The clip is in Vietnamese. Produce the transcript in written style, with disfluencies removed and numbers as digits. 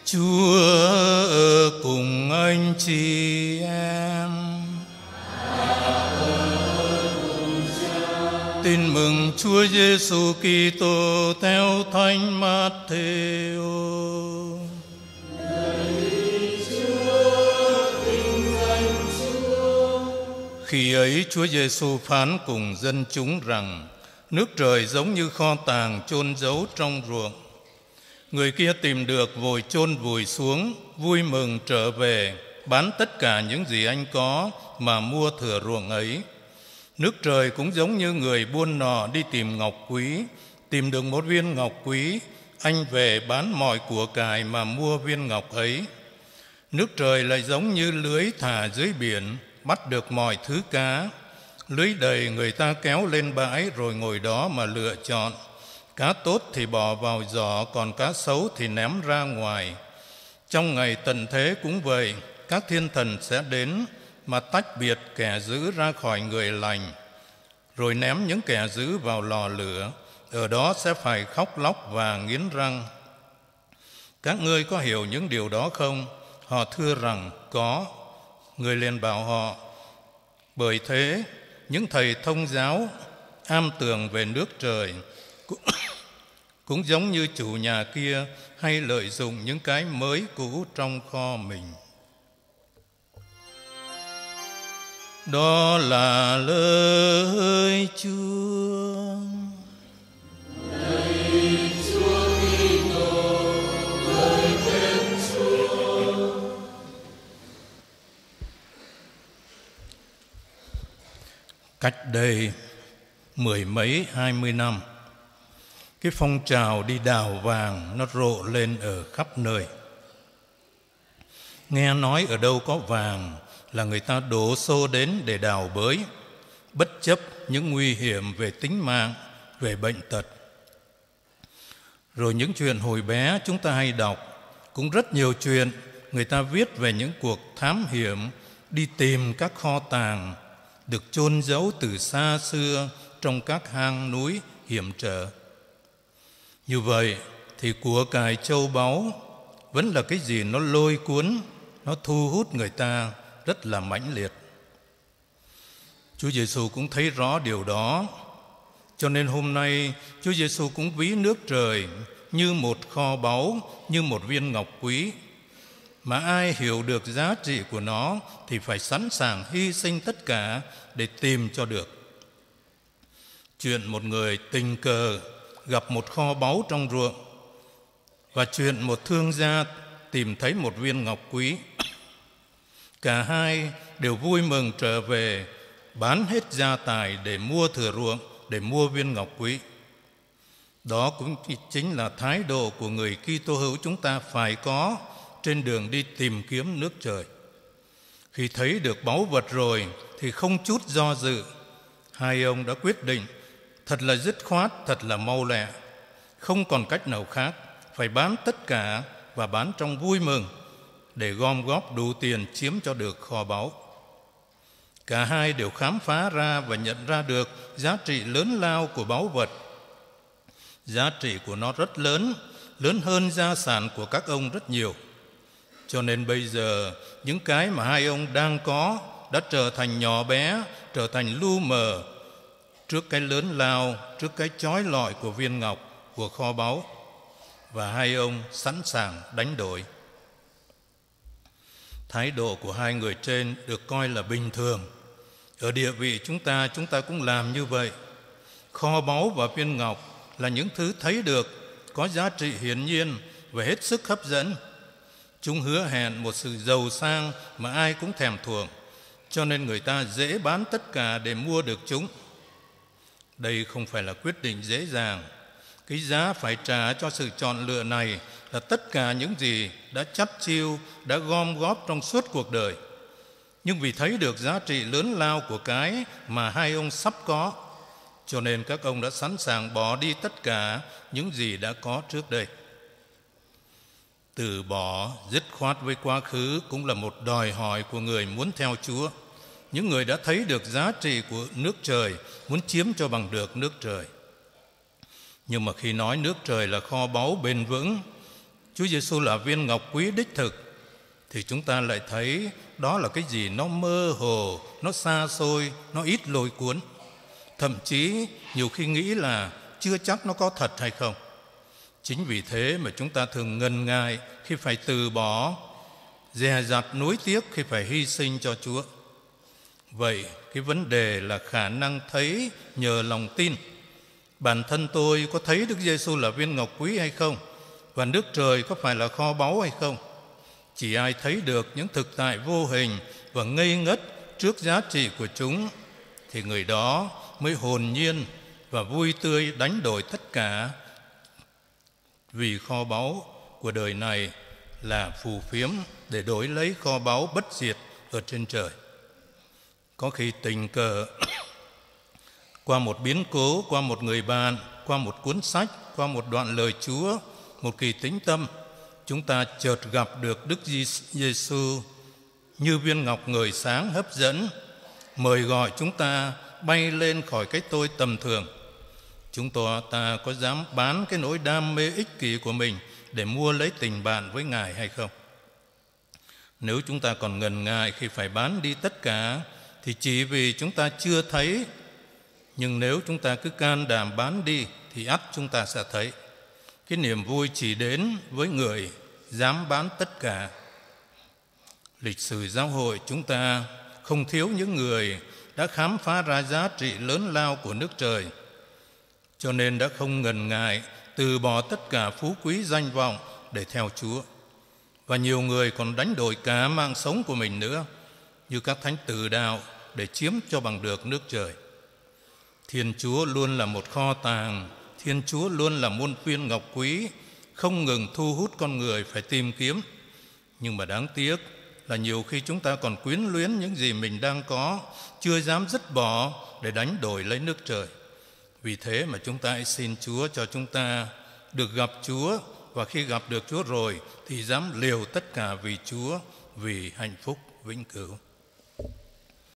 Chúa ở cùng anh chị em. Tin mừng Chúa Giêsu Kitô theo Thánh Matthew. Khi ấy Chúa Giêsu phán cùng dân chúng rằng: nước trời giống như kho tàng chôn giấu trong ruộng. Người kia tìm được vội chôn vùi xuống, vui mừng trở về, bán tất cả những gì anh có mà mua thửa ruộng ấy. Nước trời cũng giống như người buôn nọ đi tìm ngọc quý, tìm được một viên ngọc quý, anh về bán mọi của cải mà mua viên ngọc ấy. Nước trời lại giống như lưới thả dưới biển, bắt được mọi thứ cá. Lưới đầy người ta kéo lên bãi rồi ngồi đó mà lựa chọn. Cá tốt thì bỏ vào giỏ, còn cá xấu thì ném ra ngoài. Trong ngày tận thế cũng vậy, các thiên thần sẽ đến mà tách biệt kẻ dữ ra khỏi người lành, rồi ném những kẻ dữ vào lò lửa. Ở đó sẽ phải khóc lóc và nghiến răng. Các ngươi có hiểu những điều đó không? Họ thưa rằng có. Người liền bảo họ: bởi thế những thầy thông giáo am tường về nước trời cũng giống như chủ nhà kia hay lợi dụng những cái mới cũ trong kho mình. Đó là lời Chúa. Lạy Chúa Kitô, lời Thiên Chúa. Cách đây mười mấy 20 năm, cái phong trào đi đào vàng nó rộ lên ở khắp nơi. Nghe nói ở đâu có vàng là người ta đổ xô đến để đào bới, bất chấp những nguy hiểm về tính mạng, về bệnh tật. Rồi những chuyện hồi bé chúng ta hay đọc, cũng rất nhiều chuyện người ta viết về những cuộc thám hiểm đi tìm các kho tàng được chôn giấu từ xa xưa trong các hang núi hiểm trở. Như vậy thì của cải châu báu vẫn là cái gì nó lôi cuốn, nó thu hút người ta rất là mãnh liệt. Chúa Giêsu cũng thấy rõ điều đó, cho nên hôm nay Chúa Giêsu cũng ví nước trời như một kho báu, như một viên ngọc quý. Mà ai hiểu được giá trị của nó thì phải sẵn sàng hy sinh tất cả để tìm cho được. Chuyện một người tình cờ gặp một kho báu trong ruộng, và chuyện một thương gia tìm thấy một viên ngọc quý. Cả hai đều vui mừng trở về, bán hết gia tài để mua thửa ruộng, để mua viên ngọc quý. Đó cũng chính là thái độ của người Kitô hữu chúng ta phải có trên đường đi tìm kiếm nước trời. Khi thấy được báu vật rồi thì không chút do dự, hai ông đã quyết định thật là dứt khoát, thật là mau lẹ. Không còn cách nào khác, phải bán tất cả và bán trong vui mừng để gom góp đủ tiền chiếm cho được kho báu. Cả hai đều khám phá ra và nhận ra được giá trị lớn lao của báu vật. Giá trị của nó rất lớn, lớn hơn gia sản của các ông rất nhiều. Cho nên bây giờ những cái mà hai ông đang có đã trở thành nhỏ bé, trở thành lu mờ trước cái lớn lao, trước cái chói lọi của viên ngọc, của kho báu. Và hai ông sẵn sàng đánh đổi. Thái độ của hai người trên được coi là bình thường. Ở địa vị chúng ta cũng làm như vậy. Kho báu và viên ngọc là những thứ thấy được, có giá trị hiển nhiên và hết sức hấp dẫn. Chúng hứa hẹn một sự giàu sang mà ai cũng thèm thuồng, cho nên người ta dễ bán tất cả để mua được chúng. Đây không phải là quyết định dễ dàng. Cái giá phải trả cho sự chọn lựa này là tất cả những gì đã chắt chiu, đã gom góp trong suốt cuộc đời. Nhưng vì thấy được giá trị lớn lao của cái mà hai ông sắp có, cho nên các ông đã sẵn sàng bỏ đi tất cả những gì đã có trước đây. Từ bỏ dứt khoát với quá khứ cũng là một đòi hỏi của người muốn theo Chúa. Những người đã thấy được giá trị của nước trời, muốn chiếm cho bằng được nước trời. Nhưng mà khi nói nước trời là kho báu bền vững, Chúa Giêsu là viên ngọc quý đích thực, thì chúng ta lại thấy đó là cái gì nó mơ hồ, nó xa xôi, nó ít lôi cuốn. Thậm chí nhiều khi nghĩ là chưa chắc nó có thật hay không. Chính vì thế mà chúng ta thường ngần ngại khi phải từ bỏ, dè dặt nuối tiếc khi phải hy sinh cho Chúa. Vậy cái vấn đề là khả năng thấy nhờ lòng tin. Bản thân tôi có thấy Đức Giêsu là viên ngọc quý hay không? Và nước trời có phải là kho báu hay không? Chỉ ai thấy được những thực tại vô hình và ngây ngất trước giá trị của chúng, thì người đó mới hồn nhiên và vui tươi đánh đổi tất cả, vì kho báu của đời này là phù phiếm để đổi lấy kho báu bất diệt ở trên trời. Có khi tình cờ qua một biến cố, qua một người bạn, qua một cuốn sách, qua một đoạn lời Chúa, một kỳ tĩnh tâm, chúng ta chợt gặp được Đức Giêsu như viên ngọc ngời sáng hấp dẫn, mời gọi chúng ta bay lên khỏi cái tôi tầm thường. Chúng ta có dám bán cái nỗi đam mê ích kỷ của mình để mua lấy tình bạn với Ngài hay không? Nếu chúng ta còn ngần ngại khi phải bán đi tất cả, thì chỉ vì chúng ta chưa thấy. Nhưng nếu chúng ta cứ can đảm bán đi, thì ắt chúng ta sẽ thấy. Cái niềm vui chỉ đến với người dám bán tất cả. Lịch sử giáo hội chúng ta không thiếu những người đã khám phá ra giá trị lớn lao của nước trời, cho nên đã không ngần ngại từ bỏ tất cả phú quý danh vọng để theo Chúa. Và nhiều người còn đánh đổi cả mạng sống của mình nữa, như các thánh tử đạo, để chiếm cho bằng được nước trời. Thiên Chúa luôn là một kho tàng, Thiên Chúa luôn là muôn viên ngọc quý, không ngừng thu hút con người phải tìm kiếm. Nhưng mà đáng tiếc là nhiều khi chúng ta còn quyến luyến những gì mình đang có, chưa dám dứt bỏ để đánh đổi lấy nước trời. Vì thế mà chúng ta hãy xin Chúa cho chúng ta được gặp Chúa, và khi gặp được Chúa rồi thì dám liều tất cả vì Chúa, vì hạnh phúc vĩnh cửu.